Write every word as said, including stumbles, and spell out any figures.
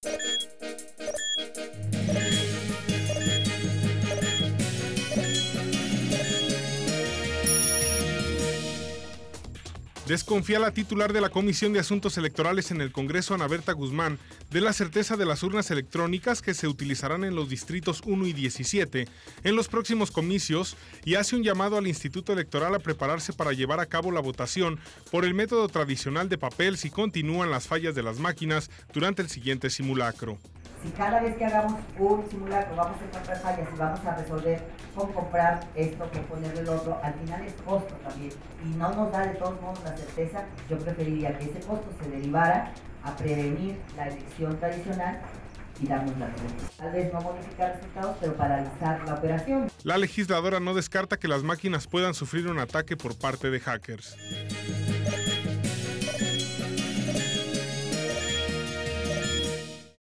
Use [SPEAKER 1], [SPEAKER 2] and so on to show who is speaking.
[SPEAKER 1] Desconfía la titular de la Comisión de Asuntos Electorales en el Congreso, Ana Berta Guzmán, de la certeza de las urnas electrónicas que se utilizarán en los distritos uno y diecisiete en los próximos comicios y hace un llamado al Instituto Electoral a prepararse para llevar a cabo la votación por el método tradicional de papel si continúan las fallas de las máquinas durante el siguiente simulacro.
[SPEAKER 2] Si cada vez que hagamos un simulacro vamos a encontrar fallas y vamos a resolver con comprar esto, con ponerle el otro, al final es costo también. Y no nos da de todos modos la certeza, yo preferiría que ese costo se derivara a prevenir la elección tradicional y darnos la certeza. Tal vez no modificar resultados, pero paralizar la operación.
[SPEAKER 1] La legisladora no descarta que las máquinas puedan sufrir un ataque por parte de hackers.